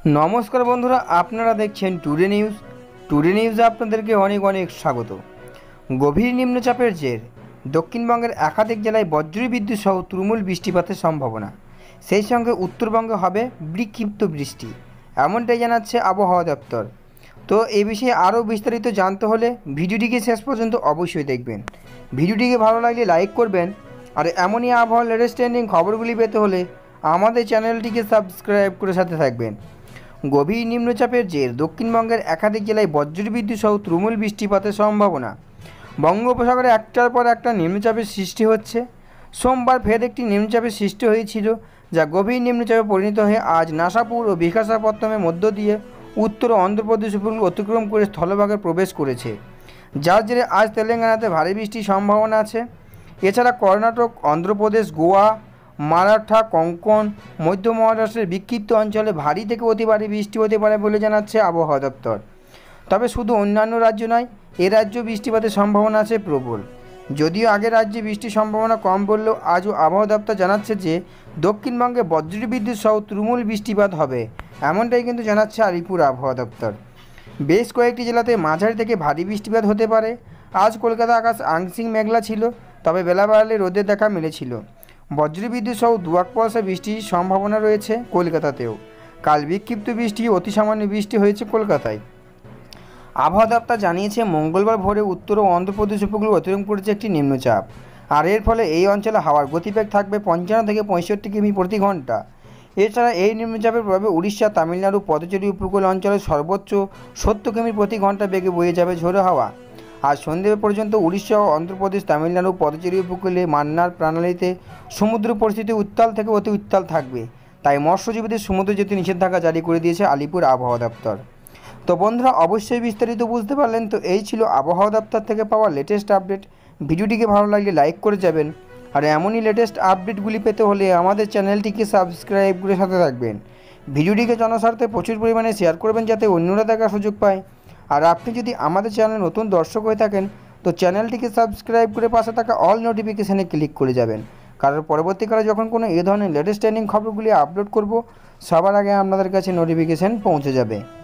নমস্কার বন্ধুরা, আপনারা দেখছেন টুডে নিউজ। টুডে নিউজে আপনাদেরকে অনেক অনেক স্বাগত। গভীর নিম্নচাপের জের দক্ষিণবঙ্গের একাধিক জেলায় বজ্রবিদ্যুৎ সহ তুমুল বৃষ্টিপাতের সম্ভাবনা। সেই সঙ্গে উত্তরবঙ্গে হবে বিক্ষিপ্ত বৃষ্টি, এমনটাই জানাচ্ছে আবহাওয়া দপ্তর। তো এই বিষয়ে আরও বিস্তারিত জানতে হলে ভিডিওটিকে শেষ পর্যন্ত অবশ্যই দেখবেন। ভিডিওটিকে ভালো লাগলে লাইক করবেন, আর এমনই আবহাওয়ার লেটেস্ট ট্রেন্ডিং খবরগুলি পেতে হলে আমাদের চ্যানেলটিকে সাবস্ক্রাইব করে সাথে থাকবেন। গভীর নিম্নচাপের জের দক্ষিণবঙ্গের একাধিক জেলায় বজ্রবিদ্যুৎ সহ তুমুল বৃষ্টিপাতের সম্ভাবনা। বঙ্গোপসাগরে একটার পর একটা নিম্নচাপের সৃষ্টি হচ্ছে। সোমবার ফের একটি নিম্নচাপের সৃষ্টি হয়েছিল, যা গভীর নিম্নচাপে পরিণত হয়ে আজ নাসাপুর ও বিশাখাপত্তনমের মধ্য দিয়ে উত্তর অন্ধ্রপ্রদেশ উপকূল অতিক্রম করে স্থলভাগে প্রবেশ করেছে, যার জেরে আজ তেলেঙ্গানাতে ভারী বৃষ্টির সম্ভাবনা আছে। এছাড়া কর্ণাটক, অন্ধ্রপ্রদেশ, গোয়া, মারাঠা, কোঙ্কণ, মধ্য মহারাষ্ট্রের বিক্ষিপ্ত অঞ্চলে ভারী থেকে অতি ভারী বৃষ্টি হতে পারে বলে জানাচ্ছে আবহাওয়া দপ্তর। তবে শুধু অন্যান্য রাজ্য নয়, এ রাজ্যেও বৃষ্টিপাতের সম্ভাবনা আছে প্রবল। যদিও আগের রাজ্যে বৃষ্টির সম্ভাবনা কম বললেও আজও আবহাওয়া দপ্তর জানাচ্ছে যে দক্ষিণবঙ্গে বজ্রবিদ্যুৎ সহ তুমুল বৃষ্টিপাত হবে, এমনটাই কিন্তু জানাচ্ছে আলিপুর আবহাওয়া দপ্তর। বেশ কয়েকটি জেলাতে মাঝারি থেকে ভারী বৃষ্টিপাত হতে পারে। আজ কলকাতা আকাশ আংশিক মেঘলা ছিল, তবে বেলা বাড়লে রোদের দেখা মিলেছিল। বজ্রবিদ্যুৎ সহ দুয়াক পয়সা বৃষ্টির সম্ভাবনা রয়েছে কলকাতাতেও। কাল বিক্ষিপ্ত বৃষ্টি, অতি সামান্য বৃষ্টি হয়েছে কলকাতায়। আবহাওয়া দপ্তর জানিয়েছে মঙ্গলবার ভোরে উত্তর ও অন্ধ্রপ্রদেশ উপকূল অতিক্রম করেছে একটি নিম্নচাপ, আর এর ফলে এই অঞ্চলে হাওয়ার গতিবেগ থাকবে 55 থেকে 65 কিমি প্রতি ঘন্টা। এছাড়া এই নিম্নচাপের প্রভাবে উড়িষ্যা, তামিলনাড়ু, পদুচেরি উপকূল অঞ্চলে সর্বোচ্চ 70 কিমি প্রতি ঘন্টা বেগে বয়ে যাবে ঝোড়ো হাওয়া। আজ সন্ধ্যে পর্যন্ত উড়িষ্যা ও অন্ধ্রপ্রদেশ, তামিলনাড়ু, পদুচেরি উপকূলে মান্নার প্রণালীতে সমুদ্র পরিস্থিতি উত্তাল থেকে অতি উত্তাল থাকবে, তাই মৎস্যজীবীদের সমুদ্রে যেতে নিষেধাজ্ঞা জারি করে দিয়েছে আলিপুর আবহাওয়া দপ্তর। তো বন্ধুরা, অবশ্যই বিস্তারিত বুঝতে পারলেন। তো এই ছিল আবহাওয়া দপ্তর থেকে পাওয়া লেটেস্ট আপডেট। ভিডিওটিকে ভালো লাগলে লাইক করে যাবেন, আর এমনই লেটেস্ট আপডেটগুলি পেতে হলে আমাদের চ্যানেলটিকে সাবস্ক্রাইব করে সাথে থাকবেন। ভিডিওটিকে জনস্বার্থে প্রচুর পরিমাণে শেয়ার করবেন, যাতে অন্যরা দেখার সুযোগ পায়। আর আপনি যদি আমাদের চ্যানেলে নতুন দর্শক হয়ে থাকেন, তো চ্যানেলটিকে সাবস্ক্রাইব করে পাশে থাকা অল নোটিফিকেশানে ক্লিক করে যাবেন, কারণ পরবর্তীকালে যখন কোনো এই ধরনের লেটেস্ট ট্রেন্ডিং খবরগুলি আপলোড করব, সবার আগে আপনাদের কাছে নোটিফিকেশান পৌঁছে যাবে।